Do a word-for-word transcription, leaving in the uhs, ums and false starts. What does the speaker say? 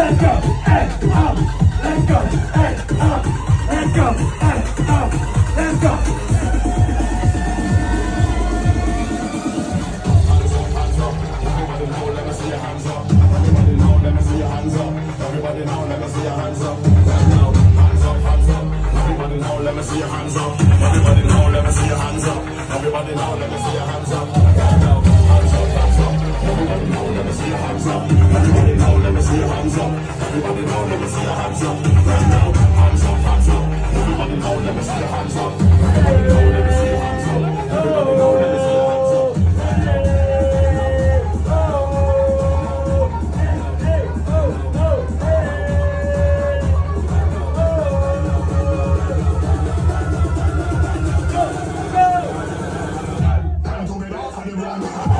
let's go, hey, up, let's go, hey, up, let's go, hey, up, let's go. Everybody now, let me see your hands up. Right now, hands up, hands up. Everybody now, let me see your hands up. Everybody now, let me see your hands up. Everybody now, let me see your hands up. Right now, hands up, hands up. Everybody now, let me see your hands up. Everybody now, let me see your hands up. Everybody now, let me see your hands up. Right now, hands up, hands up. Everybody now, let me see your hands up. Everybody now, let me see your hands up. Everybody now, let me see your hands up. Time to get off of the ground.